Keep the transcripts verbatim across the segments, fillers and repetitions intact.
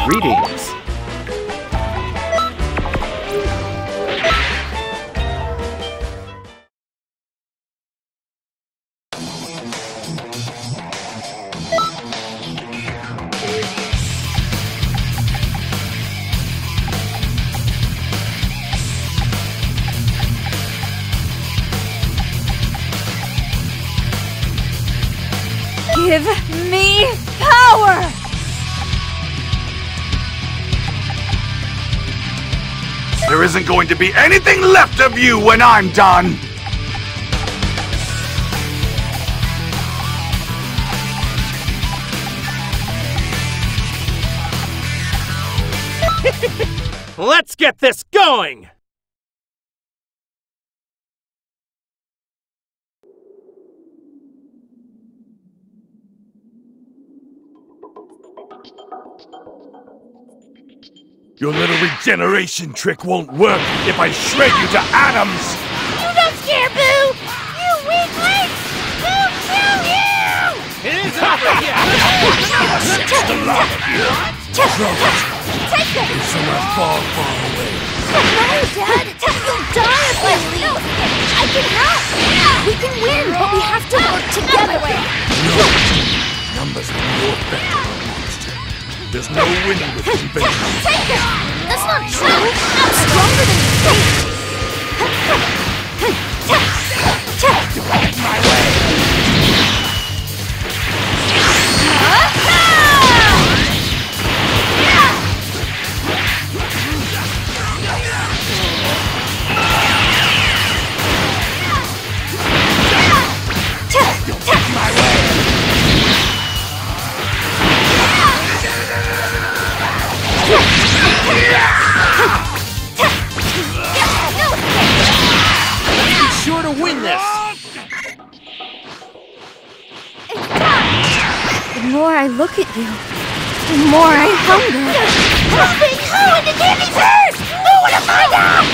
Greetings. Give me power! There isn't going to be anything left of you when I'm done! Let's get this going! Your little regeneration trick won't work if I shred you to atoms! You don't scare Boo! You weakling! Boo, kill you! It isn't over yet! Just a lot of you! Drop it! Take it! It's somewhere far, far away. No, Dad! You'll die if I leave! I can help! We can win, but we have to work together! No! Numbers are more effective on monster. There's no winning with convention. Take it! That's not true! I'm stronger than you think! Get my way! Be sure to win this! It's time! The more I look at you, the more I hunger. Help me! Who in the candy first? I want to find out!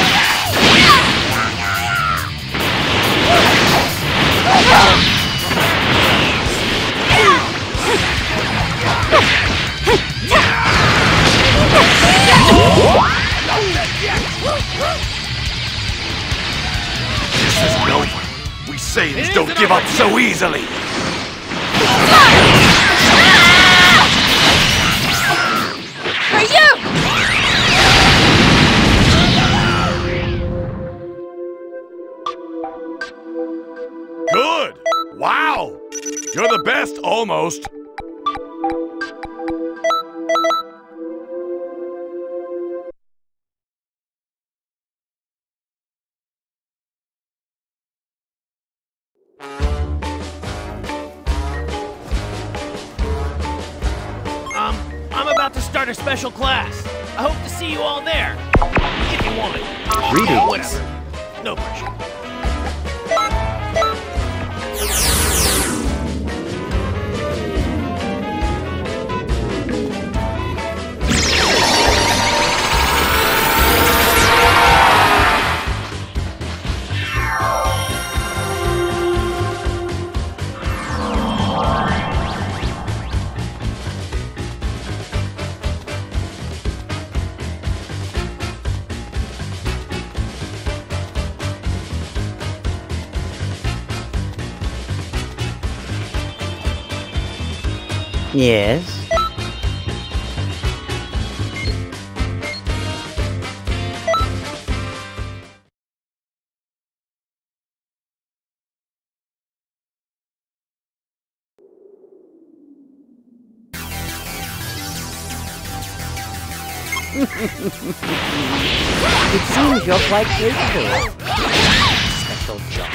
This is no one. We Saiyans don't give up so easily. For you! Good! Wow! You're the best, almost. Um, I'm about to start a special class. I hope to see you all there. If you want. Greetings. Whatever. No pressure. Yes? It seems you're quite capable. Special job.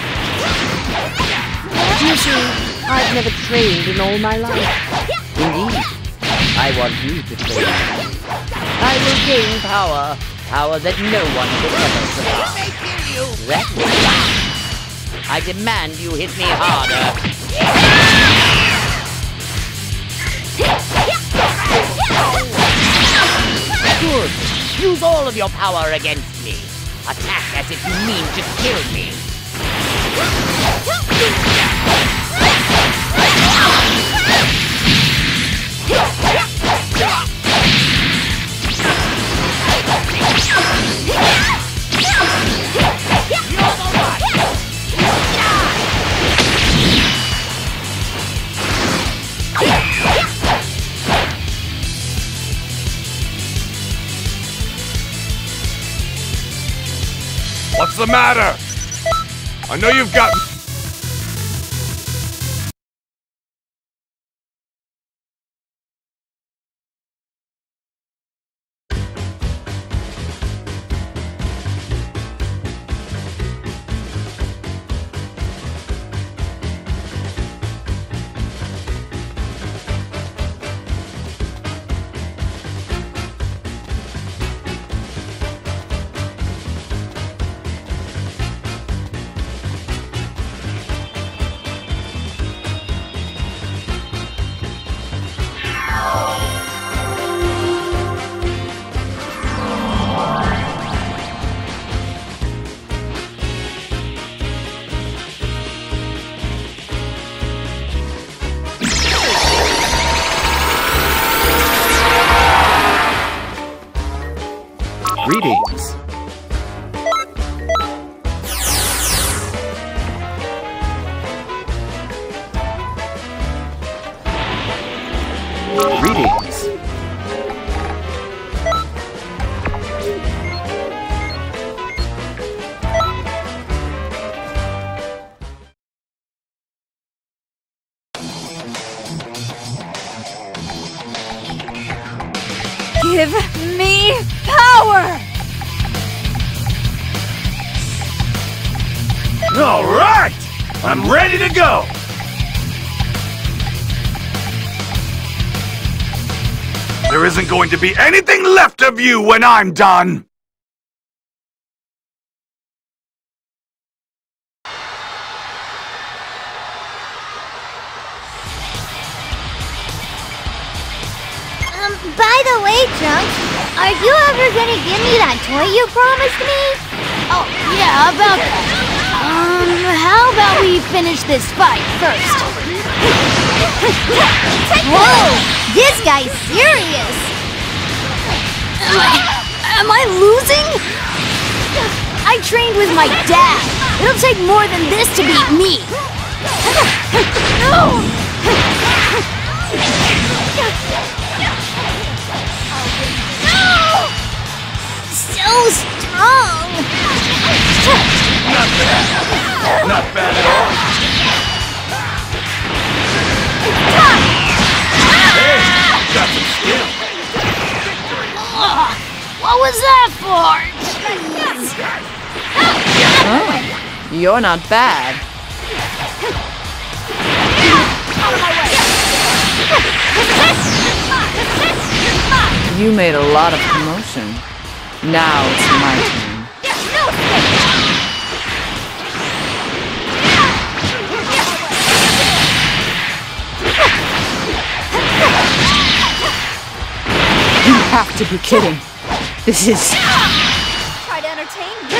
You see, I've never trained in all my life. Indeed, I want you to train. I will gain power, power that no one will ever surpass. That means I demand you hit me harder. Good. Use all of your power against me. Attack as if you mean to kill me. the matter? I know you've got... Greetings. Greetings. Give me power! All right! I'm ready to go! There isn't going to be anything left of you when I'm done! Um, by the way, Trunks, are you ever gonna give me that toy you promised me? Oh, yeah, about that. Um, how about we finish this fight first? Whoa! This guy's serious! Am I, am I losing? I trained with my dad. It'll take more than this to beat me. No! So strong! Not bad! Not bad at all! Hey! Got some skill! Uh, what was that for? Oh, you're not bad. You made a lot of commotion. Now it's my turn. You have to be kidding. This is... Try to entertain me.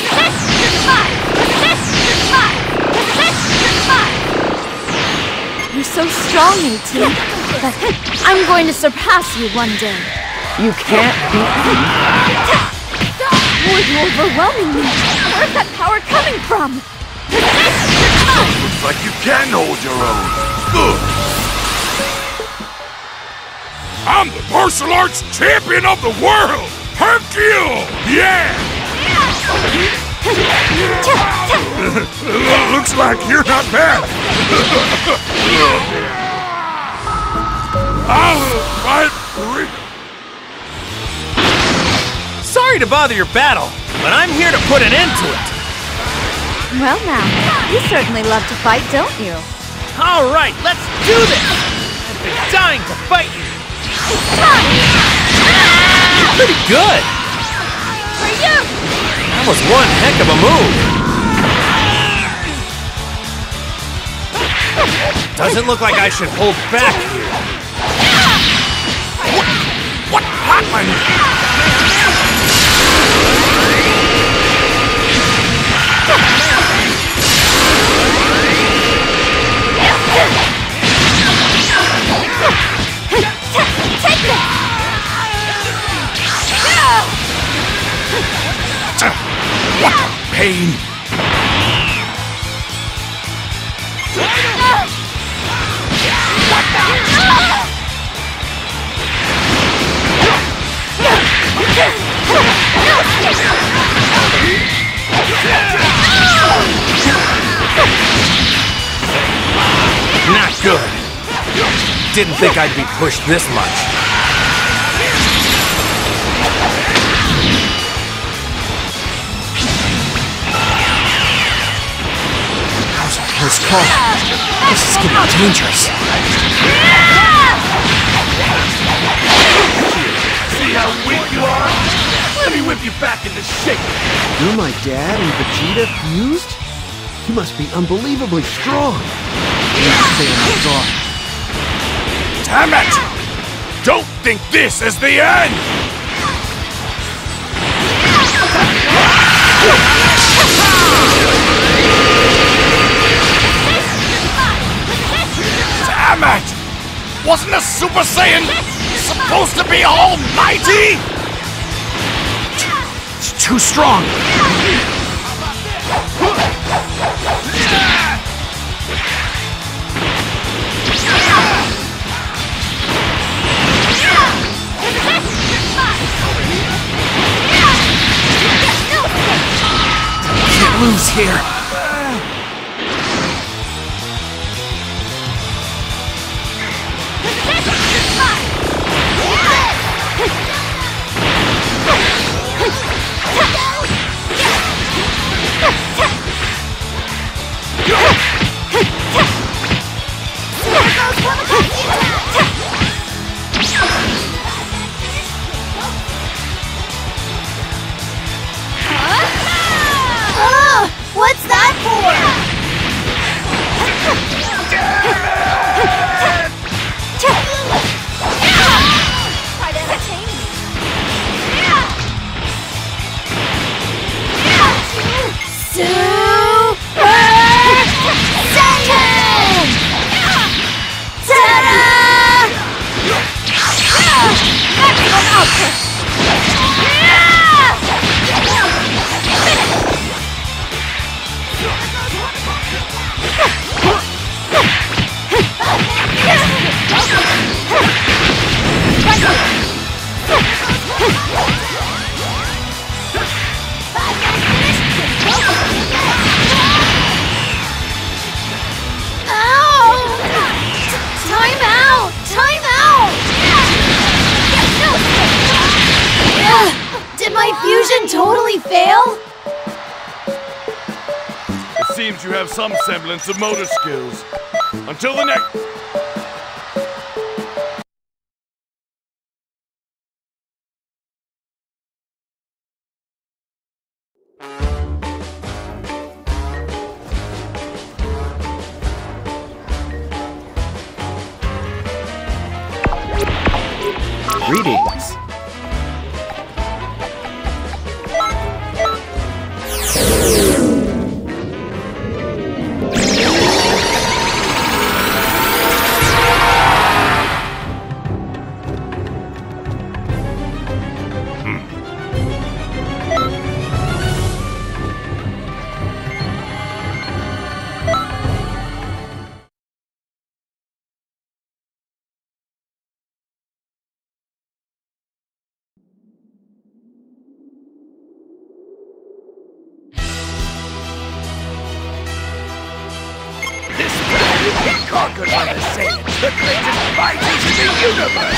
You're so strong, eighteen. But I'm going to surpass you one day. You can't beat me. Boy, you're overwhelming me. Where's that power coming from? Looks like you can hold your own. Ugh. I'm the martial arts champion of the world! Hercule! Yeah! Looks like you're not bad. I'll fight for you. Sorry to bother your battle, but I'm here to put an end to it. Well now, you certainly love to fight, don't you? All right, let's do this! I've been dying to fight you. You're pretty good. For you! That was one heck of a move. Doesn't look like I should hold back here. What happened? What a pain! Good. Didn't think I'd be pushed this much. That was a close call. This is getting dangerous. See how weak you are? Let me whip you back into shape. You're my dad and Vegeta fused? You must be unbelievably strong. Stay on my guard. Damn it! Don't think this is the end! Damn it! Wasn't a Super Saiyan supposed to be almighty? It's too strong. Can't lose here. What's that for? Try to entertain me. Super Saiyan! Ta-da! Maximum output! Time out! Time out! Did my fusion totally fail? It seems you have some semblance of motor skills. Until the next... Greetings. Conquered by the Saiyans, the greatest fighters in the universe!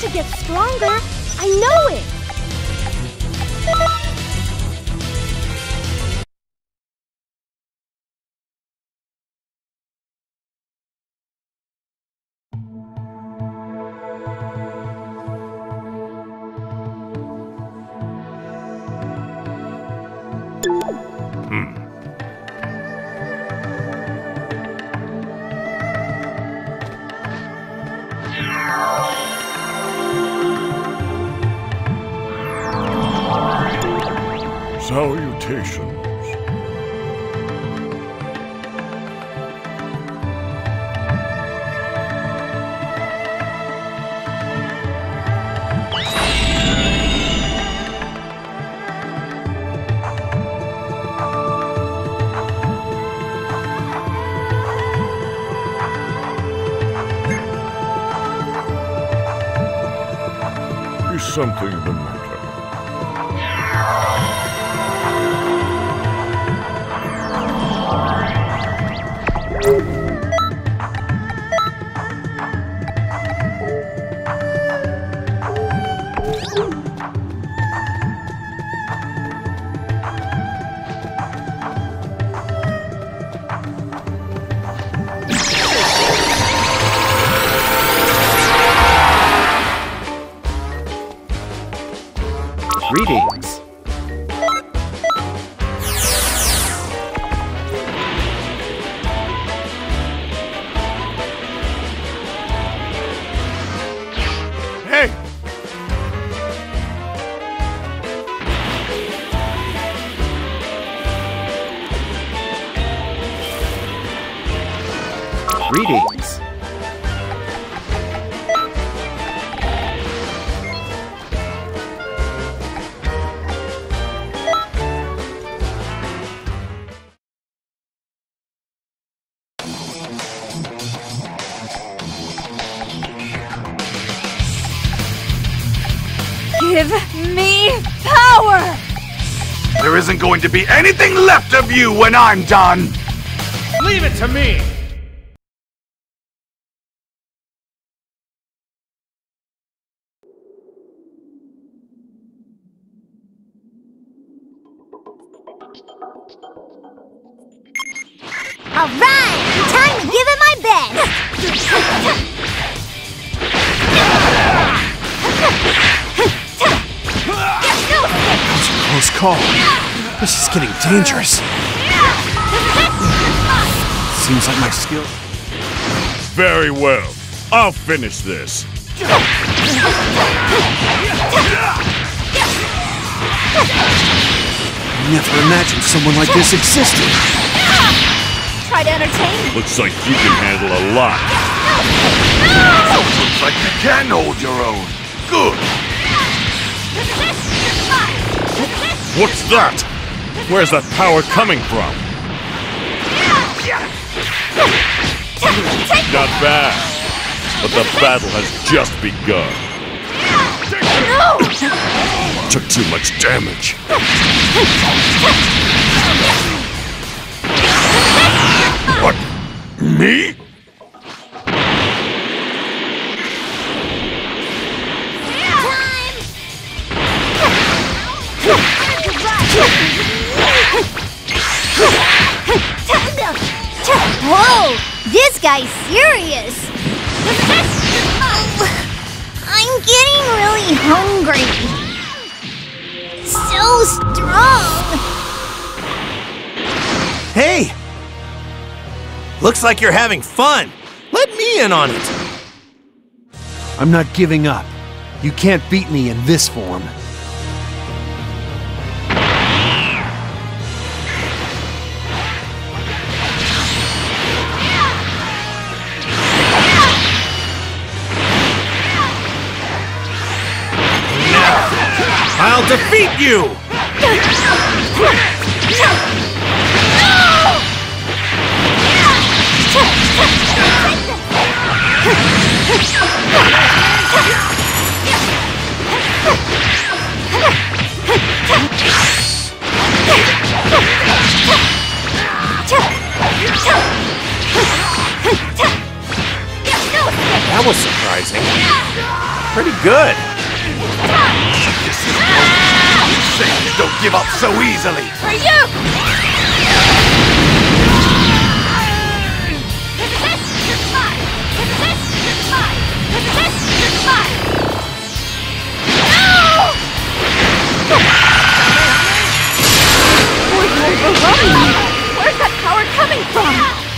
to get stronger. I know it. Salutations. Is something the matter? Greetings. Hey! Greetings. Give me power! There isn't going to be anything left of you when I'm done! Leave it to me! Alright! Time to give it my best! Close call. This is getting dangerous. Seems like my skill. Very well. I'll finish this. Never imagined someone like this existed. Try to entertain me. Looks like you can handle a lot. Looks like you can hold your own. Good. What's that? Where's that power coming from? Not bad. But the battle has just begun. No! Took too much damage. What? Me? Whoa! This guy's serious! I'm getting really hungry. So strong! Hey! Looks like you're having fun. Let me in on it. I'm not giving up. You can't beat me in this form. I'll defeat you! That was surprising. pretty good. Saints don't give up so easily. For you! Where's that power coming from?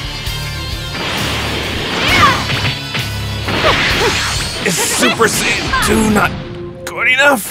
Is Super Saiyan two not good enough?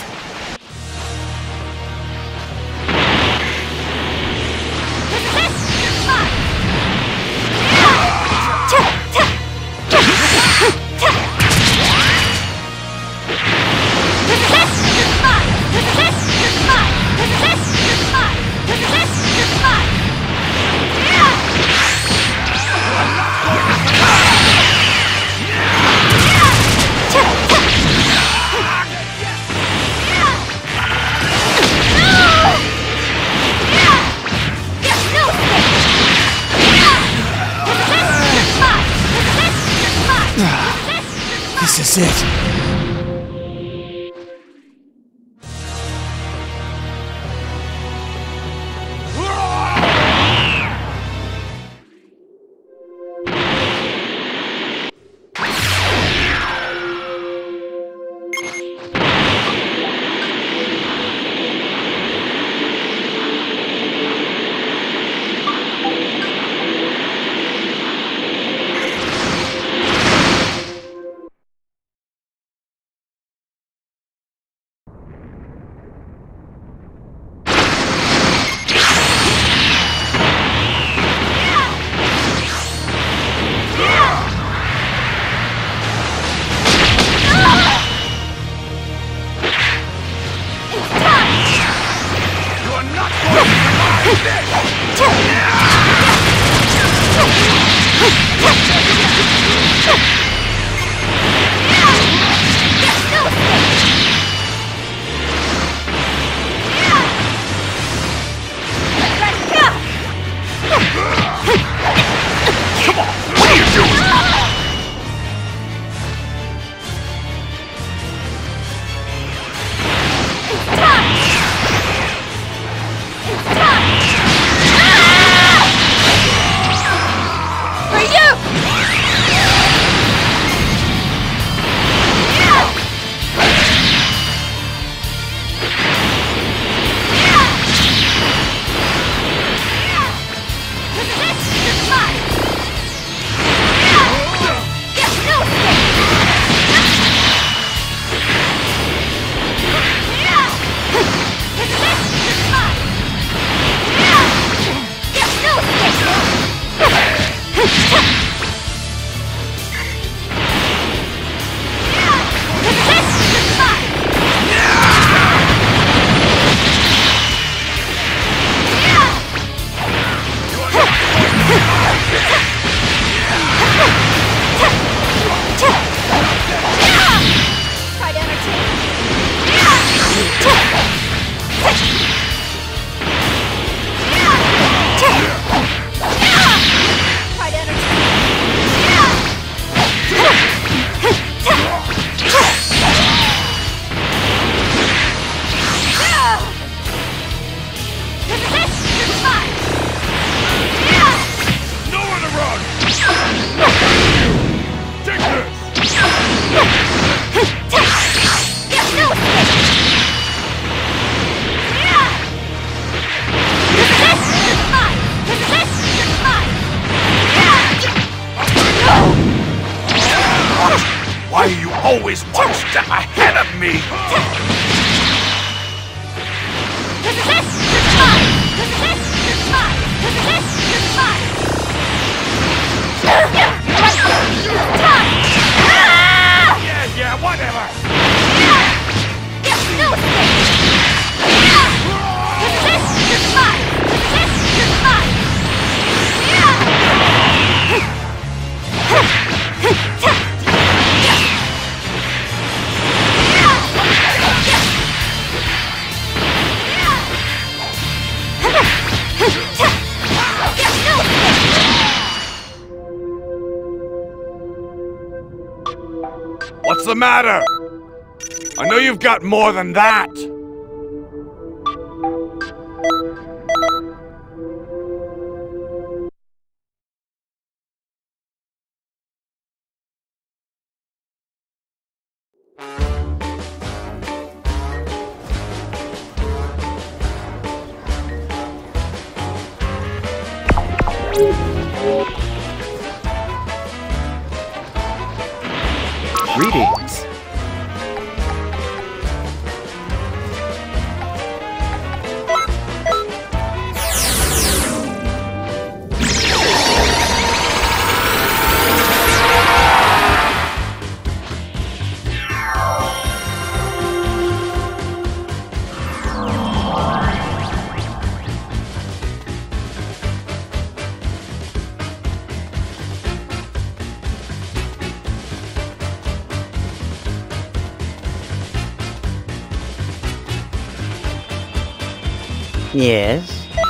This is it. Why are you always one step ahead of me? Yeah, yeah, whatever. What's the matter? I know you've got more than that! Greetings. Yes?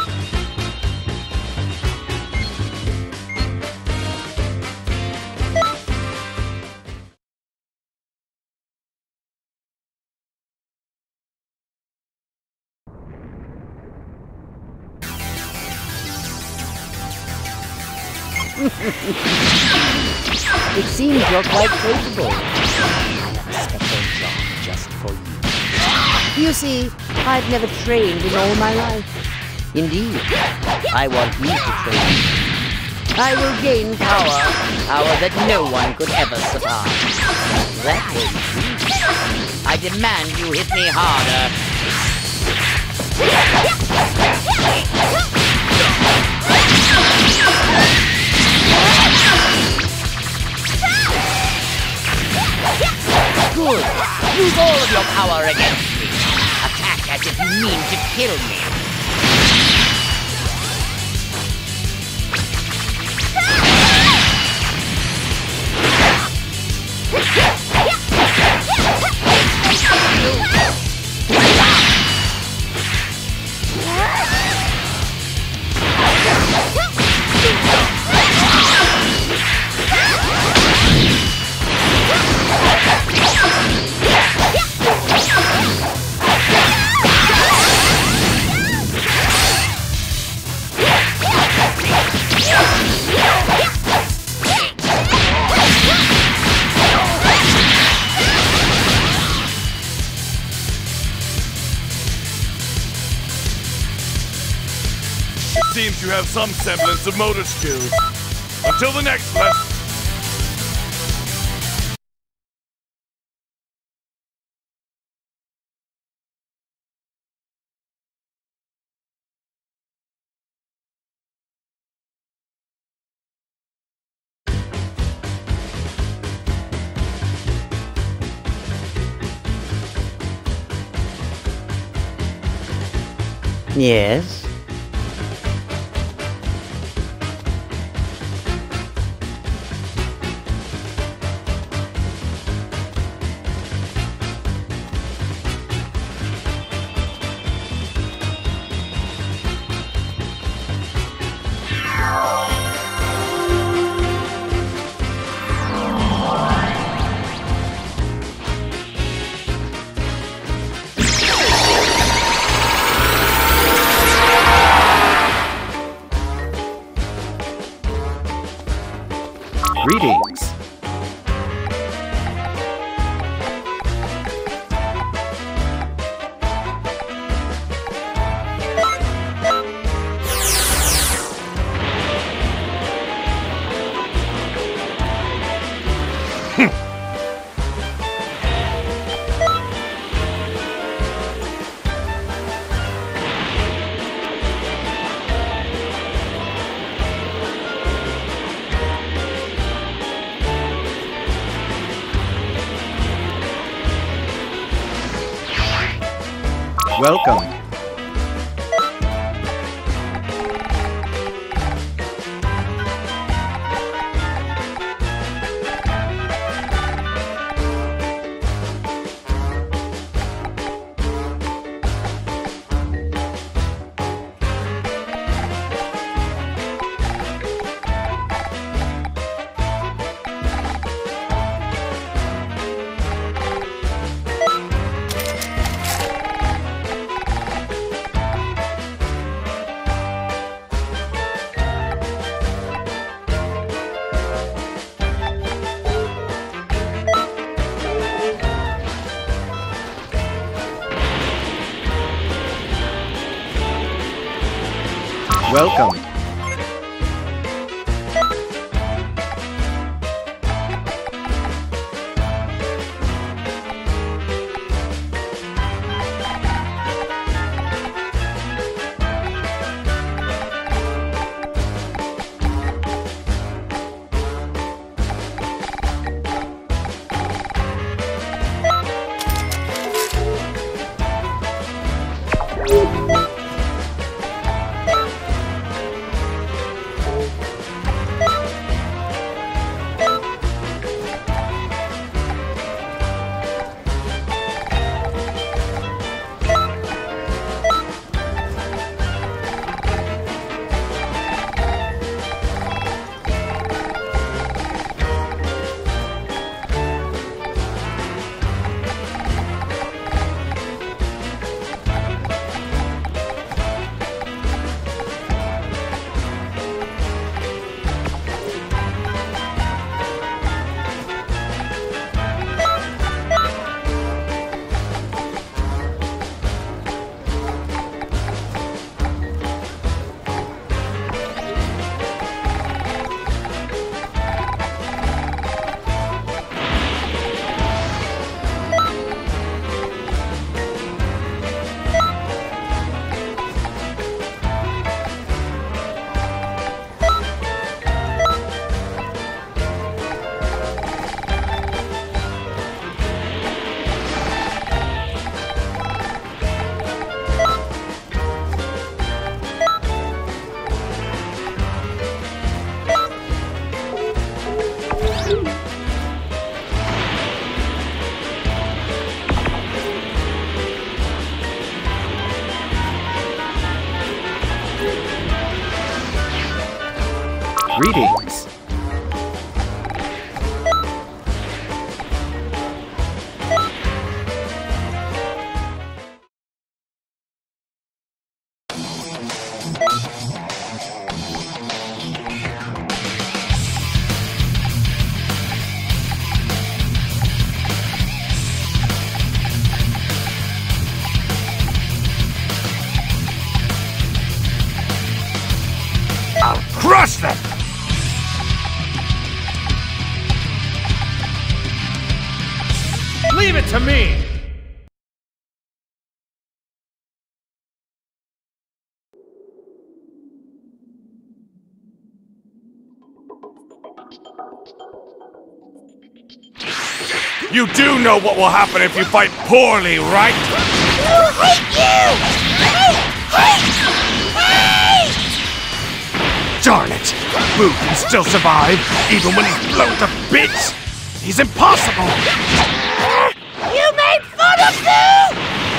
It seems you're quite capable. I have a special job just for you. You see, I've never trained in all my life. Indeed, I want you to train. I will gain power, power that no one could ever surpass. That way, please. I demand you hit me harder. Good. Use all of your power against me. Attack as if you mean to kill me. Seems you have some semblance of motor skills. Until the next lesson. Yes? Greetings. Welcome. Welcome. Greetings. I'll crush them! Leave it to me! You do know what will happen if you fight poorly, right? I hate you! Hate! Hate! Hate! Darn it! Boo can still survive, even when he's blown to bits! He's impossible! You made fun of Boo!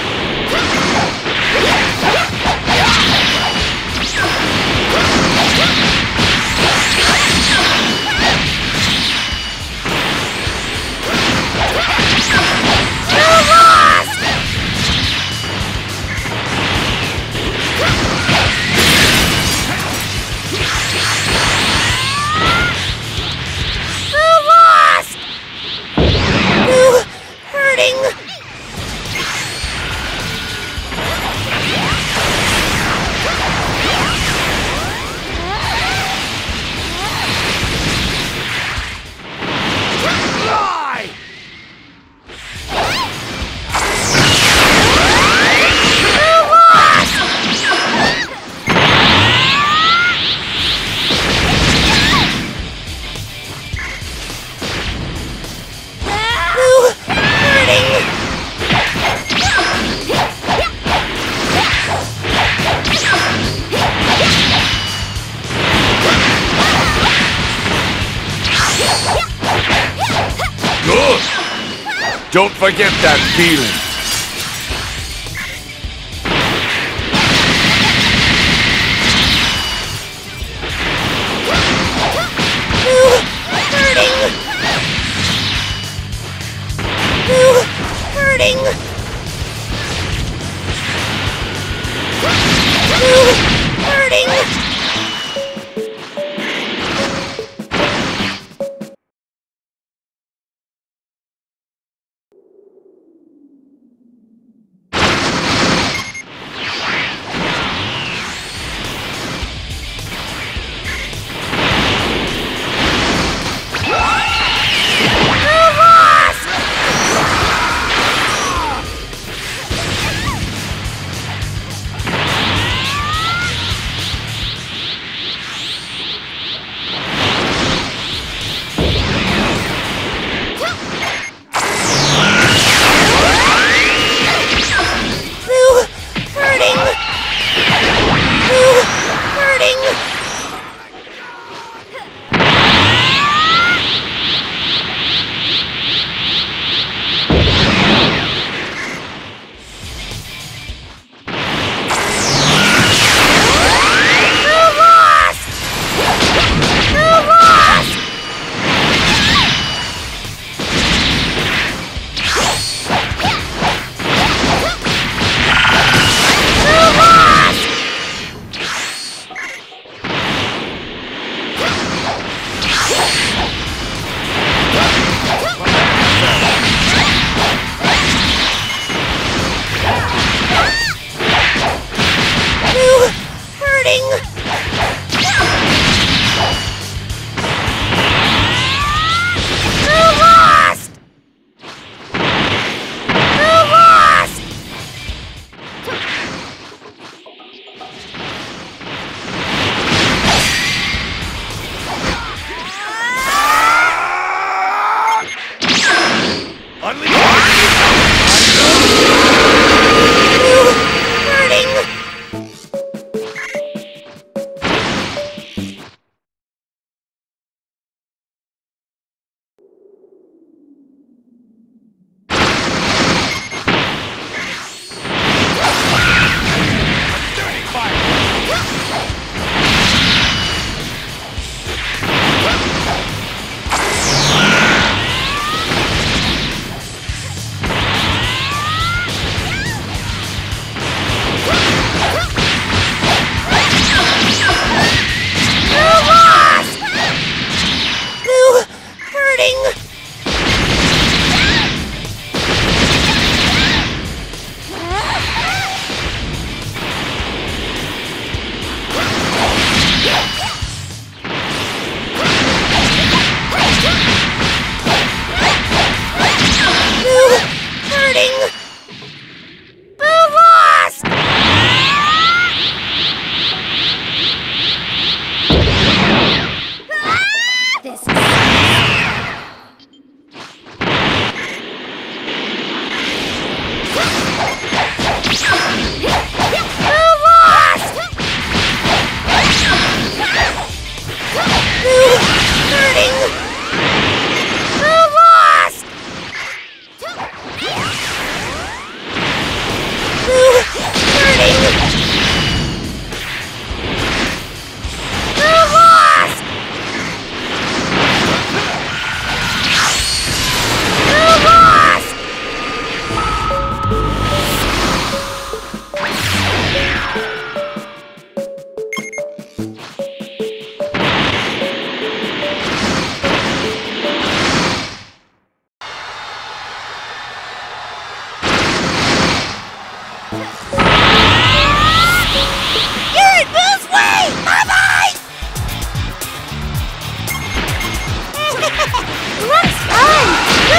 You lost! Boo lost! Boo hurting! Die! Good! Don't forget that feeling. Hurting! Hurting!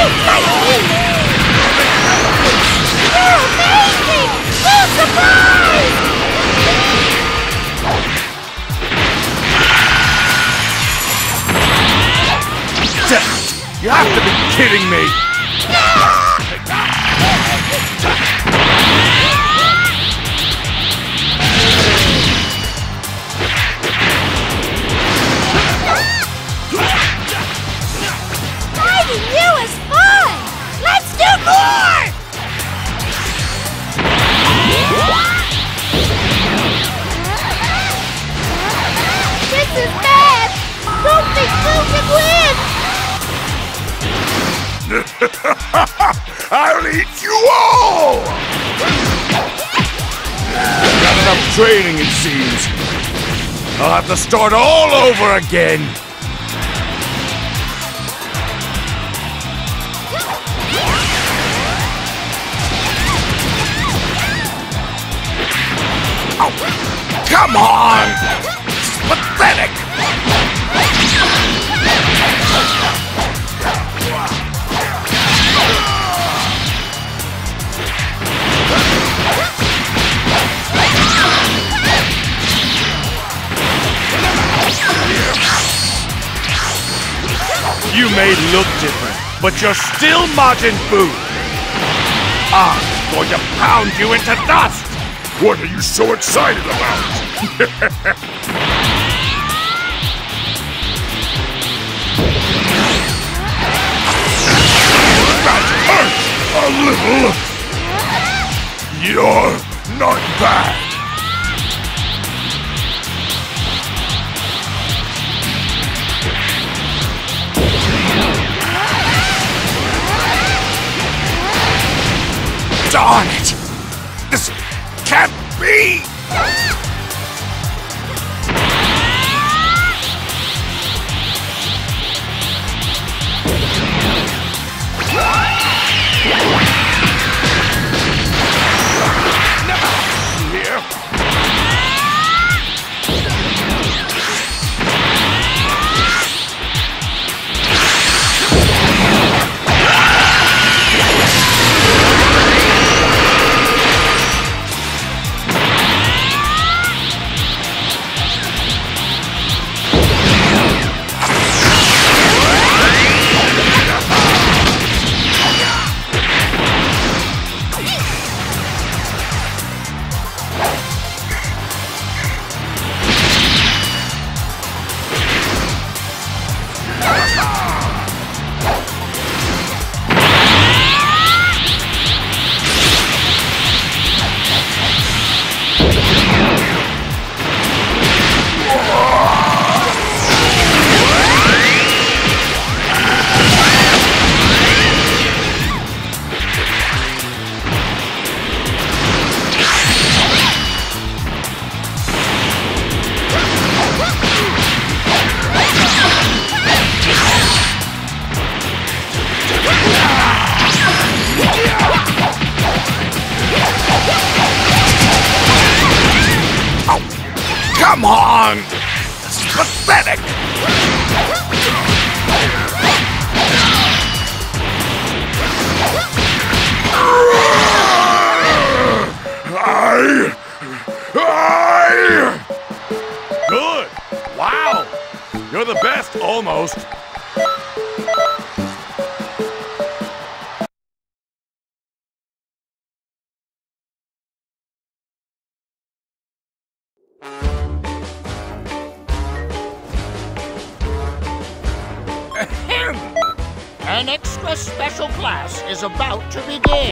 You're amazing! Full surprise! You have to be kidding me! Fighting you is fun! Let's do more! This is bad! Don't think Boo can win! I'll eat you all! Not enough training, it seems. I'll have to start all over again. Oh, come on! It's pathetic! You may look different, but you're still Majin Buu. I'm going to pound you into dust! What are you so excited about? That hurts a little! You're not bad! Darn it! This can't be! Here. Come on! This is pathetic! I... I... Good! Wow! You're the best, almost. An extra special class is about to begin.